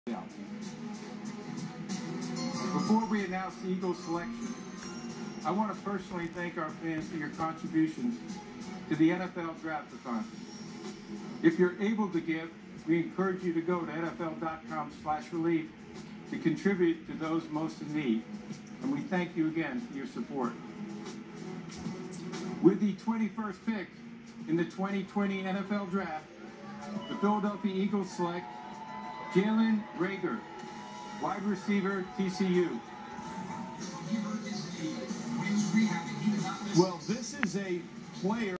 Before we announce the Eagles selection, I want to personally thank our fans for your contributions to the NFL Draft-a-thon. If you're able to give, we encourage you to go to NFL.com/relief to contribute to those most in need. And we thank you again for your support. With the 21st pick in the 2020 NFL Draft, the Philadelphia Eagles select Jalen, wide receiver, TCU. Well, this is a player